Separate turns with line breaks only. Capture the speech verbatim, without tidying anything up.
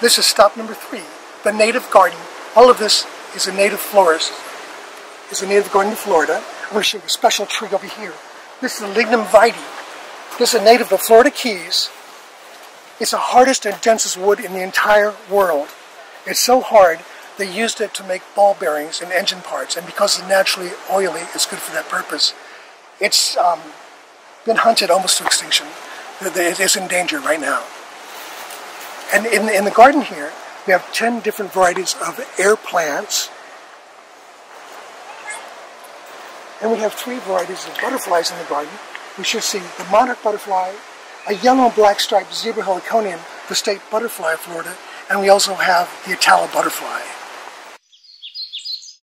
This is stop number three, the native garden. All of this is a native florist. It's a native garden in Florida. I'm going to show you a special tree over here. This is the Lignum vitae. This is a native of Florida Keys. It's the hardest and densest wood in the entire world. It's so hard, they used it to make ball bearings and engine parts, and because it's naturally oily, it's good for that purpose. It's um, been hunted almost to extinction. It is in danger right now. And in, in the garden here, we have ten different varieties of air plants. And we have three varieties of butterflies in the garden. We should see the monarch butterfly, a yellow and black striped zebra heliconium, the state butterfly of Florida, and we also have the Atala butterfly.